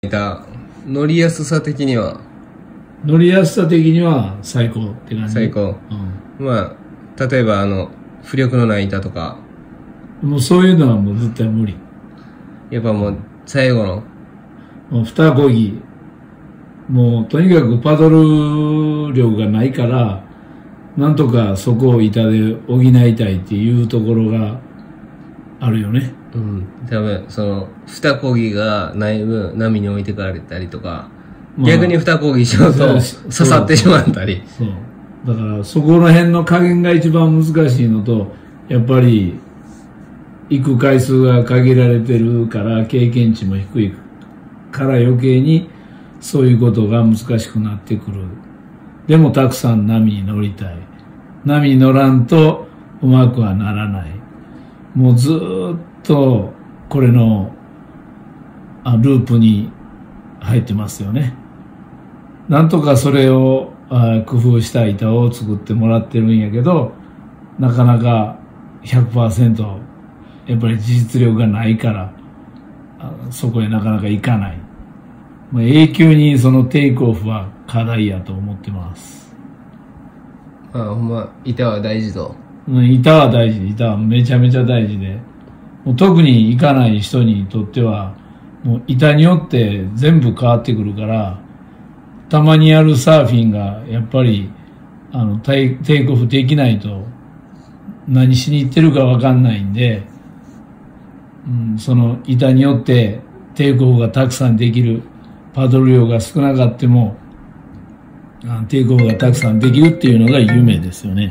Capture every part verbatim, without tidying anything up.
た乗りやすさ的には乗りやすさ的には最高って感じ。 最高。うん、まあ例えばあの浮力のない板とか、 もうそういうのはもう絶対無理。 やっぱもう最後のもう二漕ぎ、もうとにかくパドル量がないから、なんとかそこを板で補いたいっていうところがあるよね。 うん、多分その二漕ぎがない分波に置いてかれたりとか、まあ、逆に二漕ぎしようと刺さってしまったり。 そう。だからそこら辺の加減が一番難しいのと、やっぱり行く回数が限られてるから経験値も低いから余計にそういうことが難しくなってくる。でもたくさん波に乗りたい。波に乗らんとうまくはならない。もうずーっとこれのあループに入ってますよね。なんとかそれをあ工夫した板を作ってもらってるんやけど、なかなか ひゃくパーセント やっぱり実力がないからそこへなかなか行かない。永久にそのテイクオフは課題やと思ってます。 ああ、ほんま板は大事と。 板は大事、板はめちゃめちゃ大事で、もう特に行かない人にとってはもう板によって全部変わってくるから、たまにやるサーフィンがやっぱりあのテイクオフできないと何しに行ってるか分かんないんで、うん、その板によってテイクオフがたくさんできる、パドル量が少なかってもテイクオフがたくさんできるっていうのが夢ですよね。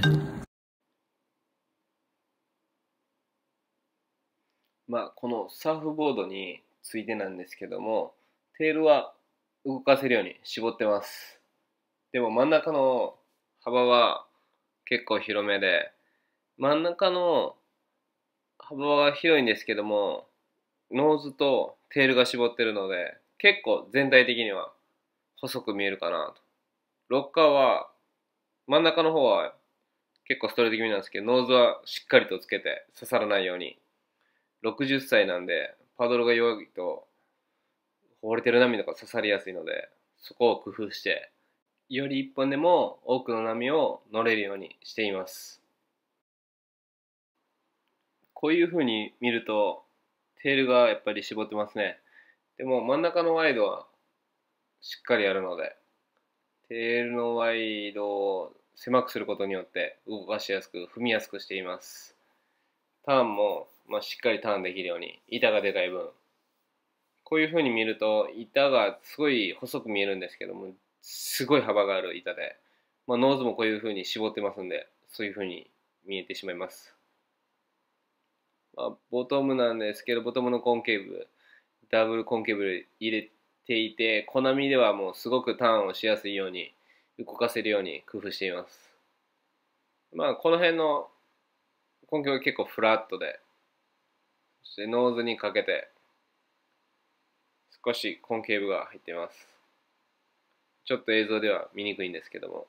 まあこのサーフボードについてなんですけども、テールは動かせるように絞ってます。でも真ん中の幅は結構広めで、真ん中の幅は広いんですけども、ノーズとテールが絞ってるので結構全体的には細く見えるかなと。ロッカーは真ん中の方は結構ストレート気味なんですけど、ノーズはしっかりとつけて刺さらないように。ろくじゅっさいなんでパドルが弱いと折れてる波とか刺さりやすいので、そこを工夫してより一本でも多くの波を乗れるようにしています。こういう風に見るとテールがやっぱり絞ってますね。でも真ん中のワイドはしっかりあるので、テールのワイドを狭くすることによって動かしやすく踏みやすくしています。ターンも、まあ、しっかりターンできるように、板がでかい分、こういう風に見ると板がすごい細く見えるんですけども、すごい幅がある板で、まあ、ノーズもこういう風に絞ってますんで、そういう風に見えてしまいます。まあ、ボトムなんですけど、ボトムのコンケーブ、ダブルコンケーブル入れていて、コナミではもうすごくターンをしやすいように、動かせるように工夫しています。まあこの辺の根拠は結構フラットで、そしてノーズにかけて少しコンケーブが入っています。ちょっと映像では見にくいんですけども、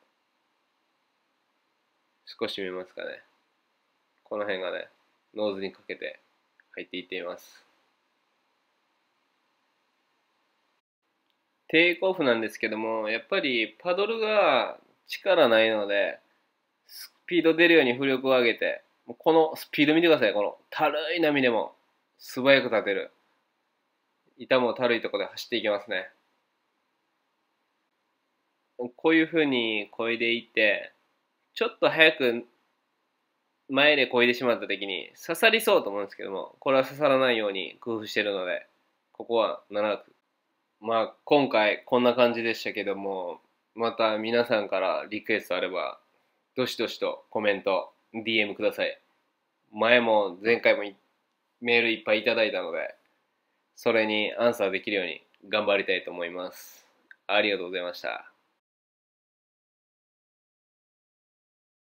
少し見えますかね。この辺がね、ノーズにかけて入っていっています。テイクオフなんですけども、やっぱりパドルが力ないので、スピード出るように浮力を上げて、このスピード見てください。このたるい波でも素早く立てる。板もたるいところで走っていきますね。こういう風に漕いでいって、ちょっと早く前で漕いでしまった時に刺さりそうと思うんですけども、これは刺さらないように工夫しているので、ここは長く。まあ今回こんな感じでしたけども、また皆さんからリクエストあればどしどしとコメント ディーエム ください。前も前回もメールいっぱいいただいたので、それにアンサーできるように頑張りたいと思います。ありがとうございました。